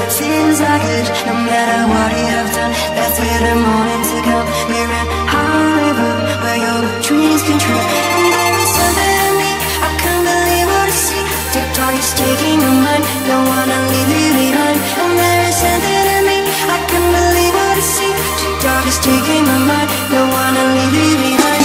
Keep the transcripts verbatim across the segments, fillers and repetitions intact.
feels like it. No matter what you have done, that's where the morning to come. We're in Hollywood, where your dreams come true. And there is something in me, I can't believe what I see. TikTok is taking my mind, don't wanna leave you behind. And there is something in me, I can't believe what I see. TikTok is taking my mind, don't wanna leave you behind.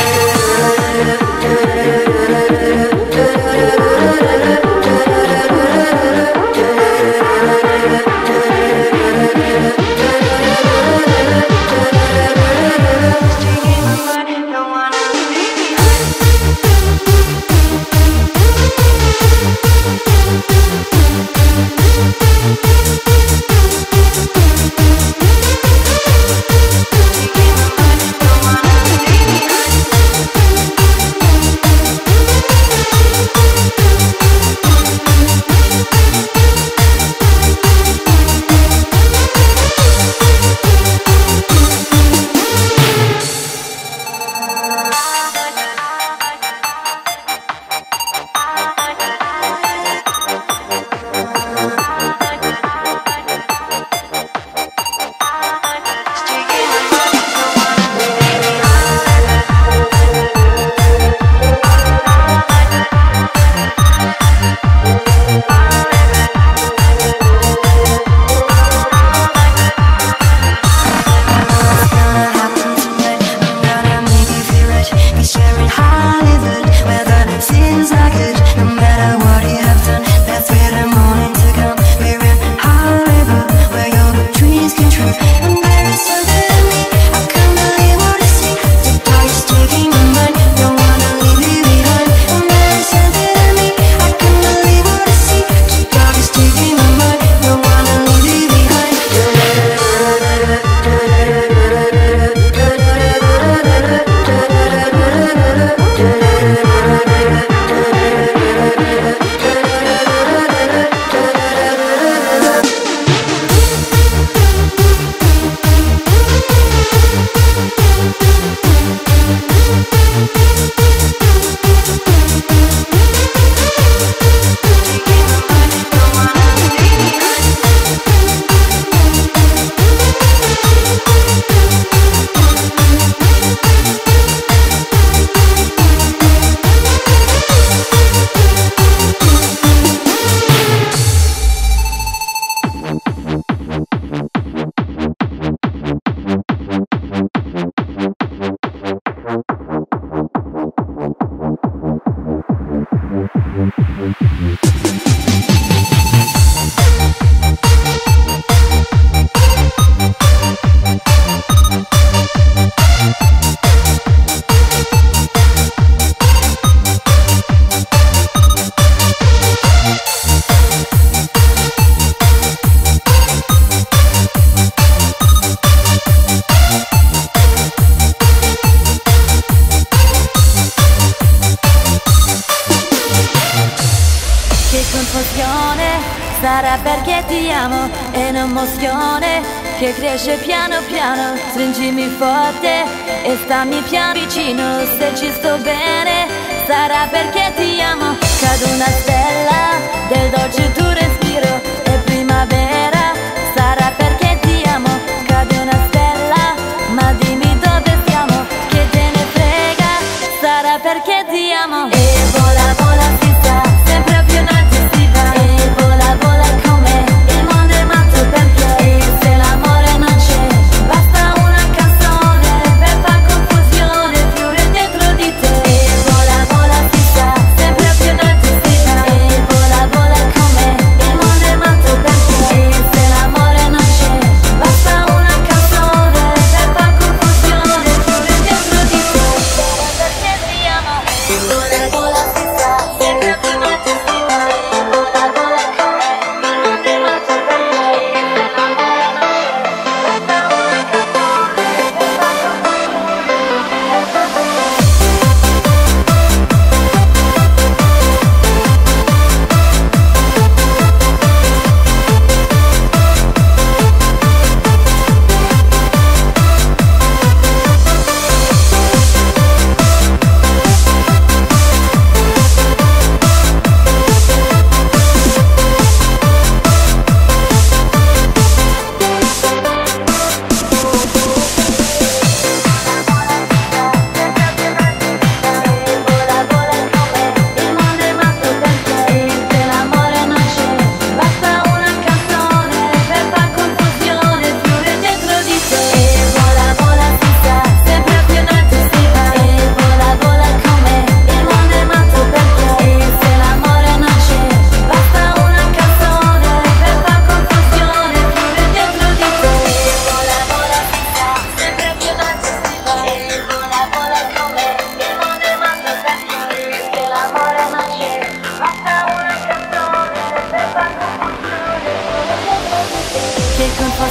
Sarà perché ti amo, è un'emozione che cresce piano piano. Stringimi forte e stammi piano vicino, se ci sto bene. Sarà perché ti amo, cade una stella del dolce tuo respiro, è primavera. Sarà perché ti amo, cade una stella, ma dimmi dove stiamo, che te ne frega. Sarà perché ti amo. E vola vola si sa, sempre più in alto si va. E vola vola come il mondo è matto perché. E se l'amore non c'è, basta una canzone per far confusione, fiore dentro di te. E vola vola si sa, sempre più in alto si va. E vola vola come il mondo è matto perché. E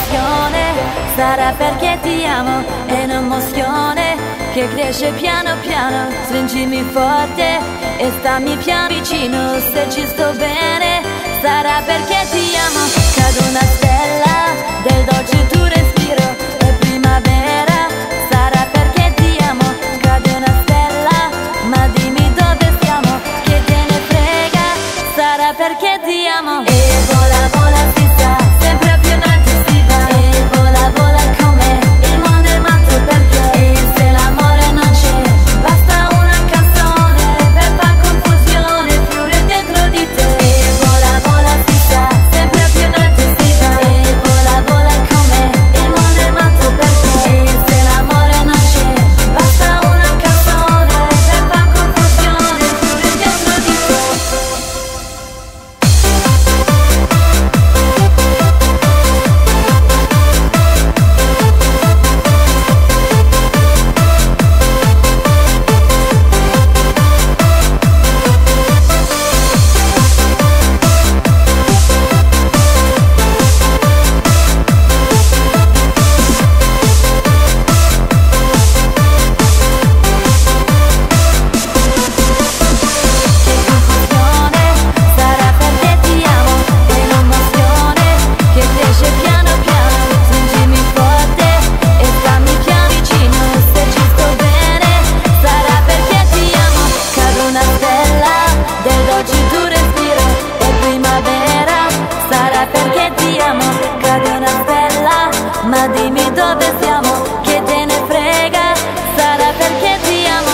emozione, sarà perché ti amo, è un'emozione che cresce piano piano. Stringimi forte e stammi piano vicino, se ci sto bene sarà perché ti amo. Cade una stella del dolce tuo respiro, è primavera, sarà perché ti amo. Cade una stella, ma dimmi dove siamo, che te ne frega, sarà perché ti amo. E vola vola si sa, sempre più in alto si va. E vola vola con me, il mondo è matto perché. E se l'amore non c'è, basta una canzone per far confusione, fiore dentro di te. E vola vola si sa, sempre più in alto si va. E vola vola con me, il mondo è matto perché. E se l'amore non c'è, basta una canzone per far confusione, fiore dentro di te. Sarà perché ti amo, è l'emozione che cresce piano piano. Stringimi forte e stammi piano vicino, se ci sto bene sarà perché ti amo. Cade una stella del dolce tuo respiro, è primavera, sarà perché ti amo. Cade una stella, ma dimmi dove siamo, che te ne frega, sarà perché ti amo.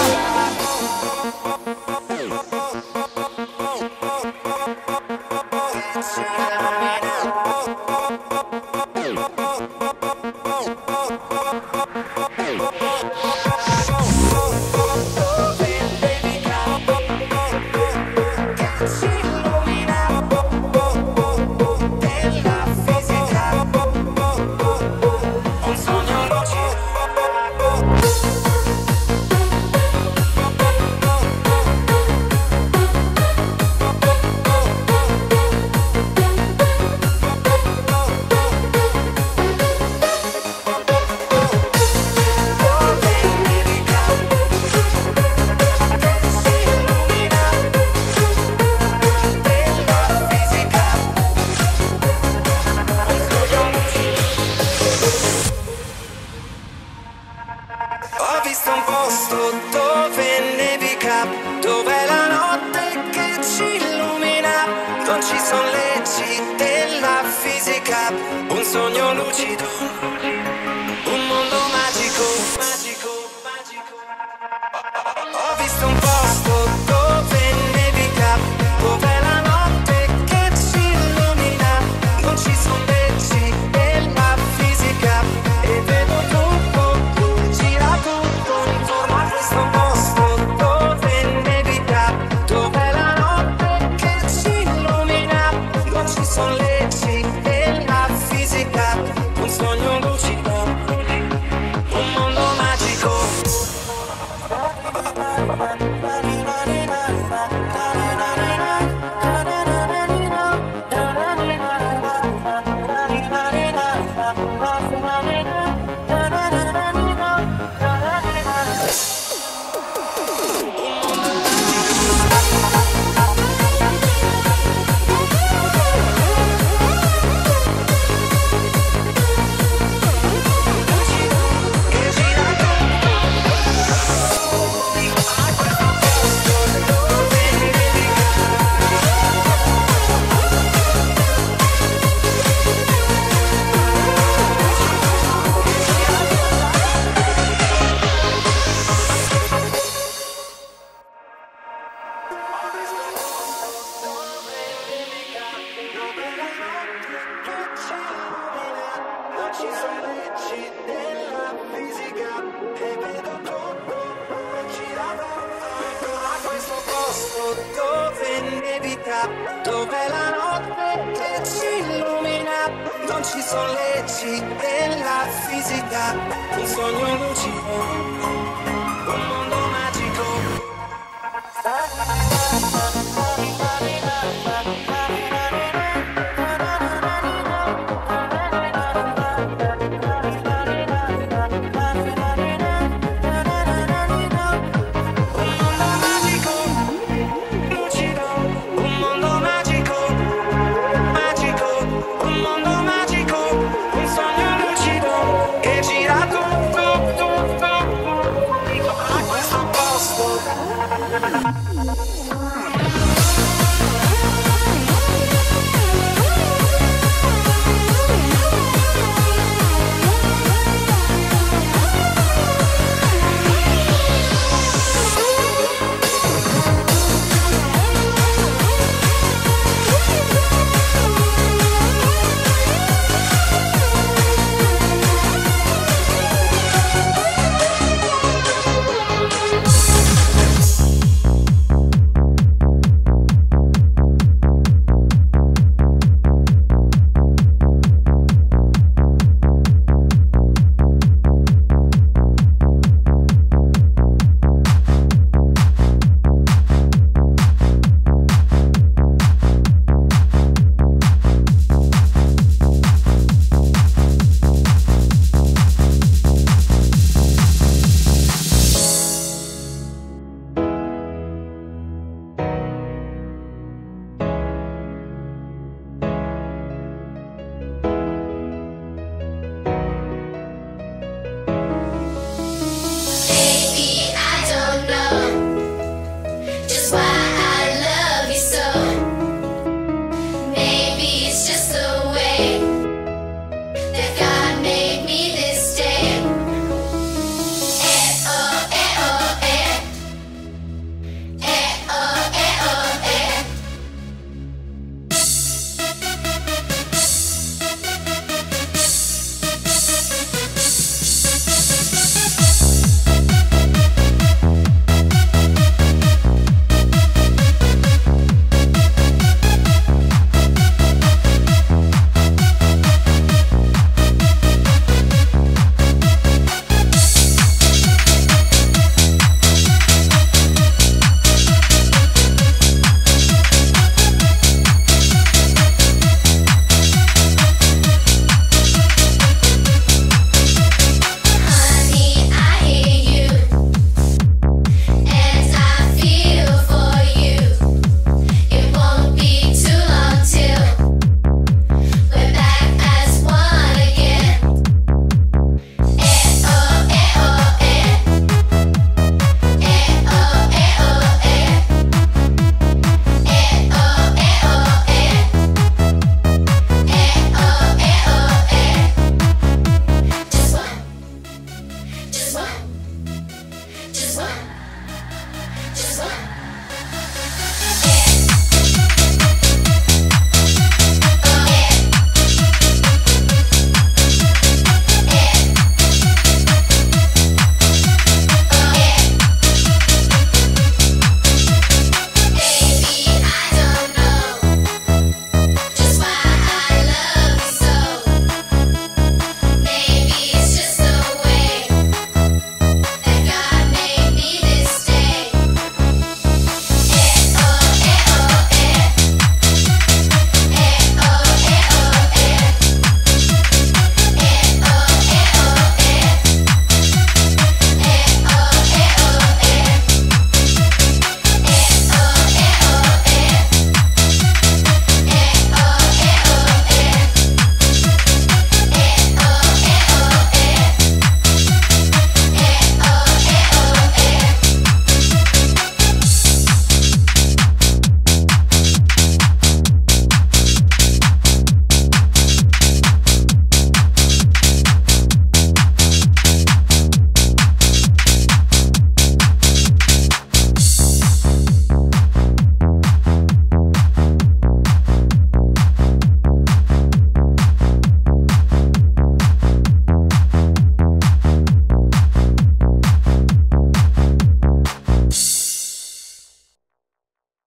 Ho visto un posto dove nevica, dove la notte che ci illumina. Non ci sono leggi della fisica, un sogno lucido, un mondo magico, magico, magico. Ho visto un posto dove nevica, dove la notte che ci illumina. Non ci sono leggi della fisica e vedo tutto, gira tutto intorno a questo posto dove nevica, dove la notte che ci illumina. Non ci sono leggi della fisica, un sogno lucido, un mondo magico. Ci sono leggi della fisica e vedo tutto, gira tutto a questo posto dove nevica, dove la notte che ci illumina. Non ci sono leggi della fisica, un sogno lucido, un mondo magico.